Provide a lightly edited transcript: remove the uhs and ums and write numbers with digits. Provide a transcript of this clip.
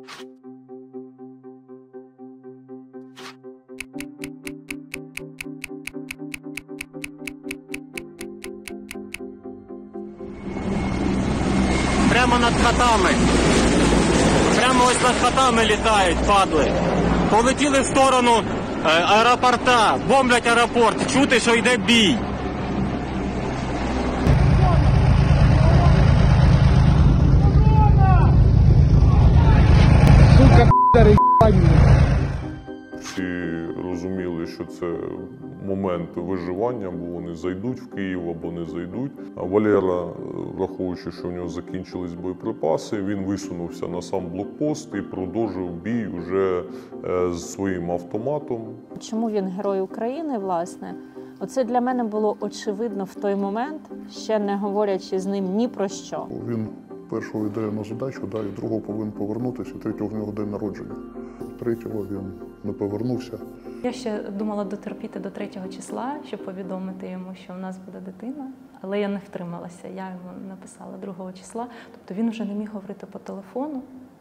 Прямо над хатами. Прямо ось над хатами літають, падли. Полетіли в сторону аеропорта, бомблять аеропорт. Чути, що йде бій. Сука, п***ри, ебані. Всі розуміли, що це момент виживання, бо вони зайдуть в Київ або не зайдуть. А Валера, враховуючи, що в нього закінчились боєприпаси, він висунувся на сам блокпост і продовжив бій вже з своїм автоматом. Чому він герой України, власне? Оце для мене було очевидно в той момент, ще не говорячи з ним ні про що. Він першого йде на задачу, і другого повинен повернутися, і третього в нього день народження. Третього він не повернувся. Я ще думала дотерпіти до 3 числа, щоб повідомити йому, що в нас буде дитина. Але я не втрималася, я йому написала 2 числа. Тобто він вже не міг говорити по телефону,